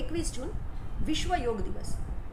21 જૂન વિશ્વ યોગ દિવસ।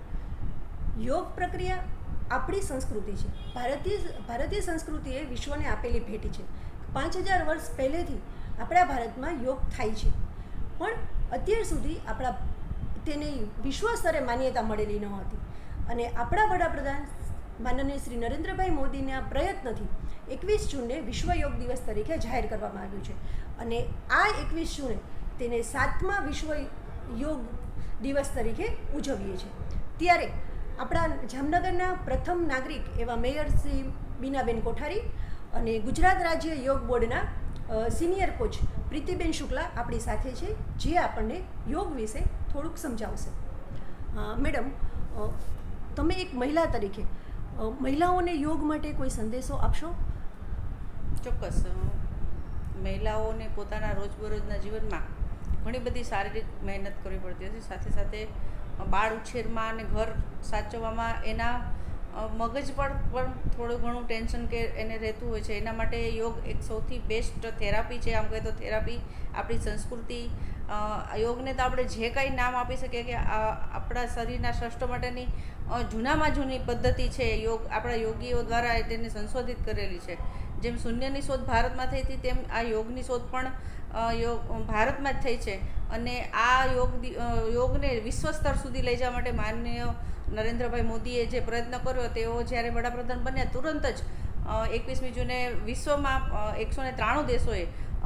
યોગ પ્રક્રિયા આપણી સંસ્કૃતિ છે। ભારતીય સંસ્કૃતિએ વિશ્વને આપેલી ભેટ છે। 5000 વર્ષ પહેલેથી આપણા ભારતમાં યોગ થાય છે, પણ અત્યાર સુધી તેને વિશ્વ સ્તરે માન્યતા મળેલી ન હતી। અને આપણા વડાપ્રધાન માનનીય શ્રી નરેન્દ્રભાઈ મોદીના પ્રયત્નથી 21 જૂનને વિશ્વ યોગ દિવસ તરીકે જાહેર કરવામાં આવ્યું છે। અને આ 21 જૂને તેને 7મા વિશ્વ યોગ દિવસ તરીકે ઉજવીએ છીએ। ત્યારે આપણા જામનગરના પ્રથમ નાગરિક એવા મેયર શ્રી બીનાબેન કોઠારી અને ગુજરાત રાજ્ય યોગ બોર્ડના સિનિયર કોચ પ્રીતિબેન શુક્લા આપણી સાથે છે, જે આપણને યોગ વિશે થોડુંક સમજાવશે। મેડમ, તમે એક મહિલા તરીકે મહિલાઓને યોગ માટે કોઈ સંદેશો આપશો? ચોક્કસ। મહિલાઓને પોતાના રોજબરોજના જીવનમાં ઘણી બધી શારીરિક મહેનત કરવી પડતી હોય છે, સાથે સાથે બાળ ઉછેરમાં અને ઘર સાચવવામાં એના મગજ પર પણ થોડું ઘણું ટેન્શન કે એને રહેતું હોય છે। એના માટે યોગ એક સૌથી બેસ્ટ થેરાપી છે। આમ કહીએ તો થેરાપી આપણી સંસ્કૃતિ, યોગને તો આપણે જે કંઈ નામ આપી શકીએ કે આપણા શરીરના સ્વાસ્થ્ય માટેની જૂનામાં જૂની પદ્ધતિ છે યોગ। આપણા યોગીઓ દ્વારા તેને સંશોધિત કરેલી છે। જેમ શૂન્યની શોધ ભારતમાં થઈ હતી, તેમ આ યોગની શોધ પણ ભારતમાં જ થઈ છે। અને આ યોગને વિશ્વ સ્તર સુધી લઈ જવા માટે માનનીય નરેન્દ્રભાઈ મોદીએ જે પ્રયત્ન કર્યો, તેઓ જ્યારે વડાપ્રધાન બન્યા તુરંત જ 21મી જૂને વિશ્વમાં 193 દેશોએ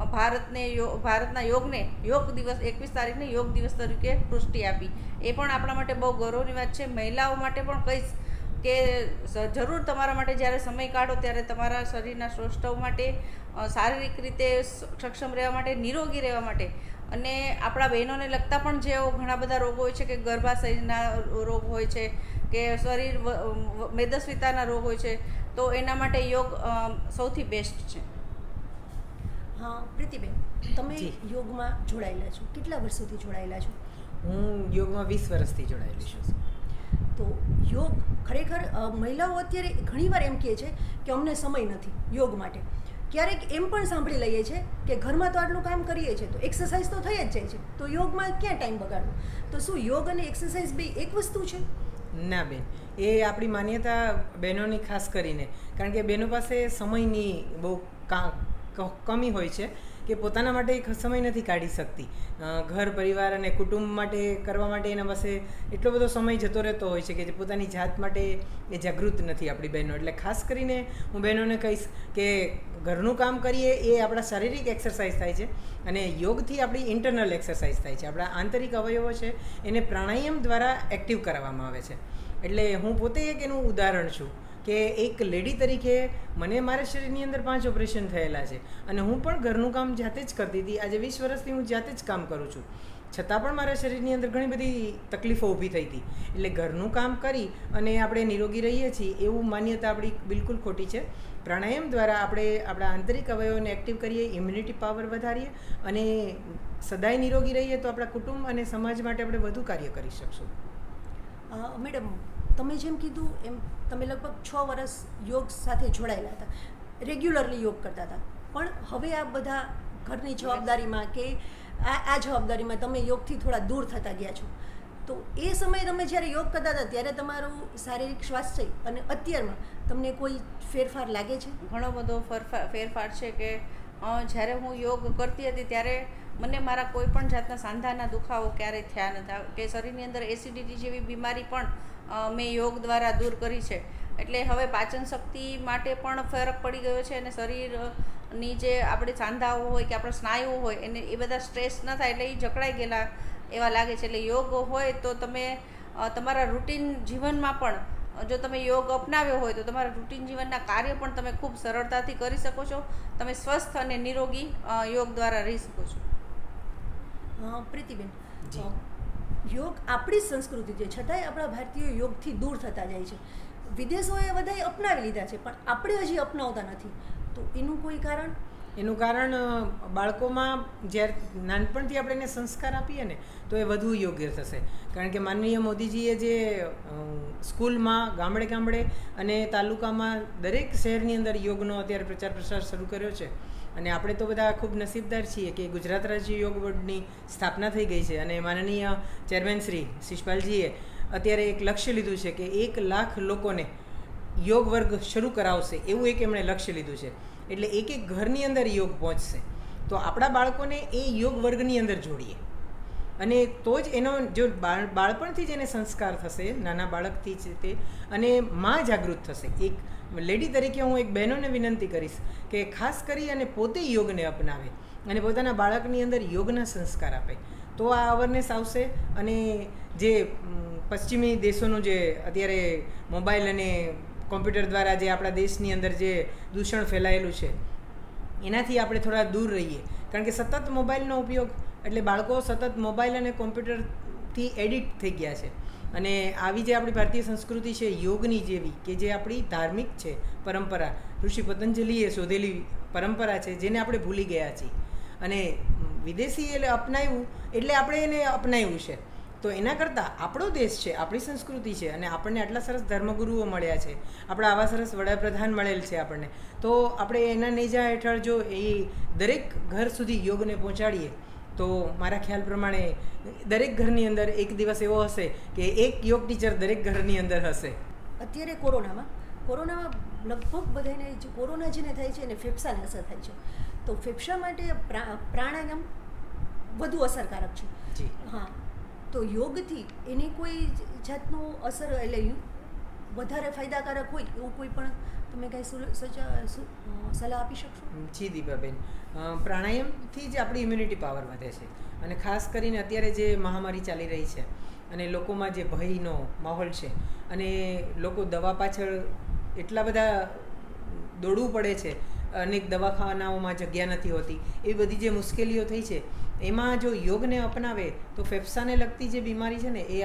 ભારતના યોગને યોગ દિવસ 21 તારીખને યોગ દિવસ તરીકે પુષ્ટિ આપી। એ પણ આપણા માટે બહુ ગૌરવની વાત છે। મહિલાઓ માટે પણ કહીશ કે જરૂર તમારા માટે જ્યારે સમય કાઢો ત્યારે તમારા શરીરના સ્વાસ્થ્ય માટે, શારીરિક રીતે સક્ષમ રહેવા માટે, નિરોગી રહેવા માટે, અને આપણા બહેનોને લગતા પણ જે ઘણા બધા રોગો હોય છે કે ગર્ભાશયના રોગ હોય છે કે શરીર મેદસ્વીતાના રોગ હોય છે, તો એના માટે યોગ સૌથી બેસ્ટ છે। હા પ્રીતિબેન, તમે યોગમાં જોડાયેલા છો, કેટલા વર્ષોથી જોડાયેલા છો? હું યોગમાં 20 વર્ષથી જોડાયેલી છું। તો યોગ ખરેખર મહિલાઓ અત્યારે ઘણીવાર એમ કહે છે કે અમને સમય નથી યોગ માટે। ક્યારેક એમ પણ સાંભળી લઈએ છીએ કે ઘરમાં તો આટલું કામ કરીએ છીએ તો એક્સરસાઇઝ તો થઈ જ જાય છે, તો યોગમાં ક્યાં ટાઈમ બગાડવો? તો શું યોગ અને એક્સરસાઇઝ બે એક વસ્તુ છે? ના બેન, એ આપણી માન્યતા બહેનોની ખાસ કરીને, કારણ કે બહેનો પાસે સમયની બહુ કમી હોય છે કે પોતાના માટે સમય નથી કાઢી શકતી। ઘર પરિવાર અને કુટુંબ માટે કરવા માટે એના પાસે એટલો બધો સમય જતો રહેતો હોય છે કે જે પોતાની જાત માટે એ જાગૃત નથી આપણી બહેનો। એટલે ખાસ કરીને હું બહેનોને કહીશ કે ઘરનું કામ કરીએ એ આપણા શારીરિક એક્સરસાઇઝ થાય છે, અને યોગથી આપણી ઇન્ટરનલ એક્સરસાઇઝ થાય છે। આપણા આંતરિક અવયવો છે એને પ્રાણાયામ દ્વારા એક્ટિવ કરવામાં આવે છે। એટલે હું પોતે એક એનું ઉદાહરણ છું કે એક લેડી તરીકે મને મારા શરીરની અંદર 5 ઓપરેશન થયેલા છે, અને હું પણ ઘરનું કામ જાતે જ કરતી હતી। આજે 20 વર્ષથી હું જાતે જ કામ કરું છું, છતાં પણ મારા શરીરની અંદર ઘણી બધી તકલીફો ઊભી થઈ હતી। એટલે ઘરનું કામ કરી અને આપણે નિરોગી રહીએ છીએ એવું માન્યતા આપણી બિલકુલ ખોટી છે। પ્રાણાયામ દ્વારા આપણે આપણા આંતરિક અવયવોને એક્ટિવ કરીએ, ઇમ્યુનિટી પાવર વધારીએ અને સદાય નિરોગી રહીએ તો આપણા કુટુંબ અને સમાજ માટે આપણે વધુ કાર્ય કરી શકશું। મેડમ, તમે જેમ કીધું એમ તમે લગભગ 6 વર્ષ યોગ સાથે જોડાયેલા હતા, રેગ્યુલરલી યોગ કરતા હતા, પણ હવે આ બધા ઘરની જવાબદારીમાં કે આ જવાબદારીમાં તમે યોગથી થોડા દૂર થતા ગયા છો। તો એ સમયે તમે જ્યારે યોગ કરતા હતા ત્યારે તમારું શારીરિક સ્વાસ્થ્ય અને અત્યારમાં તમને કોઈ ફેરફાર લાગે છે? ઘણો બધો ફેરફાર છે કે જ્યારે હું યોગ કરતી હતી ત્યારે મને મારા કોઈ પણ જાતના સાંધાના દુખાવો ક્યારેય થયા નહોતા, કે શરીરની અંદર એસિડિટી જેવી બીમારી પણ મેં યોગ દ્વારા દૂર કરી છે। એટલે હવે પાચન શક્તિ માટે પણ ફરક પડી ગયો છે, અને શરીરની જે આપણે સાંધાઓ હોય કે આપણા સ્નાયુઓ હોય એને એ બધા સ્ટ્રેસ ન થાય, એટલે એ જકડાઈ ગયેલા એવા લાગે છે। એટલે યોગ હોય તો તમે તમારા રૂટીન જીવનમાં પણ જો તમે યોગ અપનાવ્યો હોય તો તમારા રૂટીન જીવનના કાર્ય પણ તમે ખૂબ સરળતાથી કરી શકો છો। તમે સ્વસ્થ અને નિરોગી યોગ દ્વારા રહી શકો છો। પ્રીતિબેન, યોગ આપણી સંસ્કૃતિ છે, છતાંય આપણા ભારતીયો યોગથી દૂર થતા જાય છે। વિદેશોએ બધાએ અપનાવી લીધા છે, પણ આપણે હજી અપનાવતા નથી, તો એનું કોઈ કારણ? એનું કારણ બાળકોમાં જ્યારે નાનપણથી આપણે એને સંસ્કાર આપીએ ને તો એ વધુ યોગ્ય થશે। કારણ કે માનનીય મોદીજીએ જે સ્કૂલમાં ગામડે ગામડે અને તાલુકામાં દરેક શહેરની અંદર યોગનો અત્યારે પ્રચાર પ્રસાર શરૂ કર્યો છે, અને આપણે તો બધા ખૂબ નસીબદાર છીએ કે ગુજરાત રાજ્ય યોગ બોર્ડની સ્થાપના થઈ ગઈ છે અને માનનીય ચેરમેન શ્રી શિષપાલજીએ અત્યારે એક લક્ષ્ય લીધું છે કે 1 લાખ લોકોને યોગ વર્ગ શરૂ કરાવશે એવું એક એમણે લક્ષ્ય લીધું છે. એટલે એક ઘરની અંદર યોગ પહોંચશે. તો આપણા બાળકોને એ યોગ વર્ગની અંદર જોડીએ અને તો જ એનો જો બાળપણથી જ એને સંસ્કાર થશે, નાના બાળકથી જ તે, અને માં જાગૃત થશે. એક લેડી તરીકે હું એક બહેનોને વિનંતી કરીશ કે ખાસ કરી અને પોતે યોગને અપનાવે અને પોતાના બાળકની અંદર યોગના સંસ્કાર આપે તો આ અવેરનેસ આવશે. અને જે પશ્ચિમી દેશોનું જે અત્યારે મોબાઈલ અને કોમ્પ્યુટર દ્વારા જે આપણા દેશની અંદર જે દૂષણ ફેલાયેલું છે એનાથી આપણે થોડા દૂર રહીએ. કારણ કે સતત મોબાઈલનો ઉપયોગ એટલે બાળકો સતત મોબાઈલ અને કોમ્પ્યુટરથી એડિક્ટ થઈ ગયા છે. અને આવી જે આપણી ભારતીય સંસ્કૃતિ છે યોગની જેવી કે જે આપણી ધાર્મિક છે પરંપરા, ઋષિ પતંજલિએ શોધેલી પરંપરા છે જેને આપણે ભૂલી ગયા છીએ. અને વિદેશી એટલે અપનાવ્યું એટલે આપણે એને અપનાવ્યું છે. તો એના કરતાં આપણો દેશ છે, આપણી સંસ્કૃતિ છે અને આપણને આટલા સરસ ધર્મગુરુઓ મળ્યા છે, આપણા આવા સરસ વડાપ્રધાન મળેલ છે આપણને, તો આપણે એના નેજા હેઠળ જો એ દરેક ઘર સુધી યોગને પહોંચાડીએ તો મારા ખ્યાલ પ્રમાણે દરેક ઘરની અંદર એક દિવસ એવો હશે કે એક યોગ ટીચર દરેક ઘરની અંદર હશે. અત્યારે કોરોનામાં લગભગ બધાને કોરોના જેને થાય છે એને ફેફસાને અસર થાય છે. તો ફેફસા માટે પ્રાણાયામ વધુ અસરકારક છે. જી હા, તો યોગથી એની કોઈ જાતનું અસર એટલે વધારે ફાયદાકારક હોય એવું કોઈ પણ તમે કાંઈ સલાહ આપી શકશો? જી દીપાબેન, પ્રાણાયામથી જ આપણી ઇમ્યુનિટી પાવર વધે છે. અને ખાસ કરીને અત્યારે જે મહામારી ચાલી રહી છે અને લોકોમાં જે ભયનો માહોલ છે અને લોકો દવા પાછળ એટલા બધા દોડવું પડે છે, અનેક દવાખાનાઓમાં જગ્યા નથી હોતી, એ બધી જે મુશ્કેલીઓ થઈ છે એમાં જો યોગને અપનાવે તો ફેફસાને લગતી જે બીમારી છે ને એ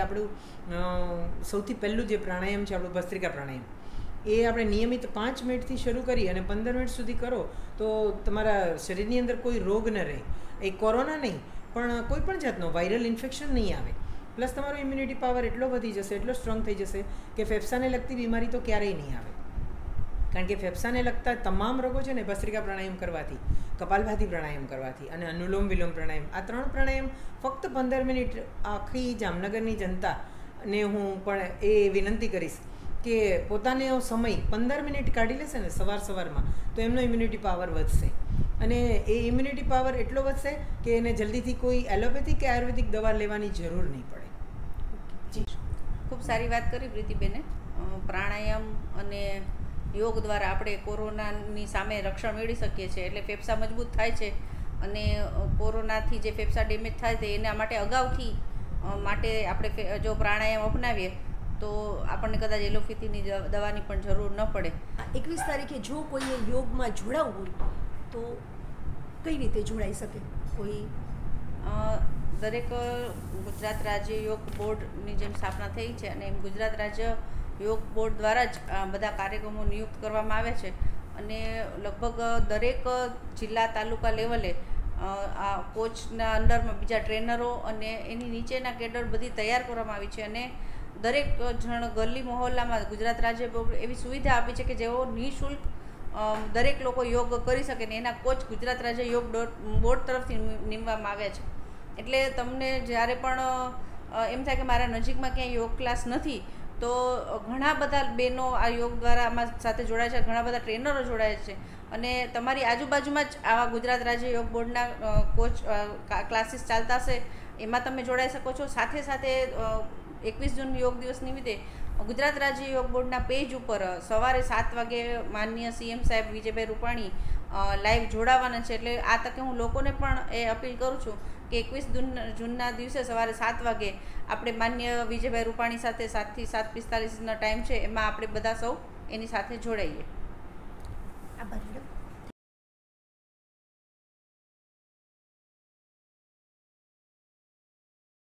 આપણું સૌથી પહેલું જે પ્રાણાયામ છે આપણું ભસ્ત્રિકા પ્રાણાયામ, એ આપણે નિયમિત 5 મિનિટથી શરૂ કરી અને 15 મિનિટ સુધી કરો તો તમારા શરીરની અંદર કોઈ રોગ ન રહે. એ કોરોના નહીં પણ કોઈ પણ જાતનો વાયરલ ઇન્ફેક્શન નહીં આવે. પ્લસ તમારો ઇમ્યુનિટી પાવર એટલો વધી જશે, એટલો સ્ટ્રોંગ થઈ જશે કે ફેફસાને લગતી બીમારી તો ક્યારેય નહીં આવે. કારણ કે ફેફસાને લગતા તમામ રોગો છે ને ભસ્ત્રિકા પ્રાણાયામ કરવાથી, કપાલભાતિ પ્રાણાયામ કરવાથી અને અનુલોમ વિલોમ પ્રાણાયામ, આ 3 પ્રાણાયામ ફક્ત 15 મિનિટ આખી જામનગરની જનતાને હું પણ એ વિનંતી કરીશ કે પોતાનો સમય 15 મિનિટ કાઢી લેશે ને સવારમાં તો એમનો ઇમ્યુનિટી પાવર વધશે. અને એ ઇમ્યુનિટી પાવર એટલો વધશે કે એને જલ્દીથી કોઈ એલોપેથી કે આયુર્વેદિક દવા લેવાની જરૂર નહીં પડે. જી, ખૂબ સારી વાત કરી પ્રીતિબેને. પ્રાણાયામ અને યોગ દ્વારા આપણે કોરોનાની સામે રક્ષણ મેળવી શકીએ છીએ. એટલે ફેફસા મજબૂત થાય છે અને કોરોનાથી જે ફેફસા ડેમેજ થાય છે એના માટે અગાઉથી માટે આપણે જો પ્રાણાયામ અપનાવીએ તો આપણને કદાચ એલોપેથીની દવાની પણ જરૂર ન પડે. 21 તારીખે જો કોઈએ યોગમાં જોડાવવું હોય તો કઈ રીતે જોડાઈ શકે? કોઈ દરેક ગુજરાત રાજ્ય યોગ બોર્ડની જેમ સ્થાપના થઈ છે અને એમ ગુજરાત રાજ્ય યોગ બોર્ડ દ્વારા જ બધા કાર્યક્રમો નિયુક્ત કરવામાં આવે છે અને લગભગ દરેક જિલ્લા તાલુકા લેવલે આ કોચના અંડરમાં બીજા ટ્રેનરો અને એની નીચેના કેડર બધી તૈયાર કરવામાં આવી છે. અને દરેક જણ ગલી મહોલ્લામાં ગુજરાત રાજ્ય બોર્ડ એવી સુવિધા આપી છે કે જેઓ નિઃશુલ્ક દરેક લોકો યોગ કરી શકે ને એના કોચ ગુજરાત રાજ્ય યોગ બોર્ડ તરફથી નીમવામાં આવ્યા છે. એટલે તમને જ્યારે પણ એમ થાય કે મારા નજીકમાં ક્યાંય યોગ ક્લાસ નથી તો ઘણા બધા બહેનો આ યોગ દ્વારા આમાં સાથે જોડાય છે, ઘણા બધા ટ્રેનરો જોડાય છે અને તમારી આજુબાજુમાં જ આવા ગુજરાત રાજ્ય યોગ બોર્ડના કોચ ક્લાસીસ ચાલતા હશે એમાં તમે જોડાઈ શકો છો. સાથે સાથે 21 જૂન યોગ દિવસ નિમિત્તે ગુજરાત રાજ્ય યોગ બોર્ડના પેજ ઉપર સવારે 7 વાગે માનનીય CM સાહેબ વિજયભાઈ રૂપાણી લાઈવ જોડાવાના છે. એટલે આ તકે હું લોકોને પણ એ અપીલ કરું છું કે 21 જૂનના દિવસે સવારે 7 વાગે આપણે માન્ય વિજયભાઈ રૂપાણી સાથે 7 થી 7:45 ટાઈમ છે, એમાં આપણે બધા સૌ એની સાથે જોડાઈએ. આભાર.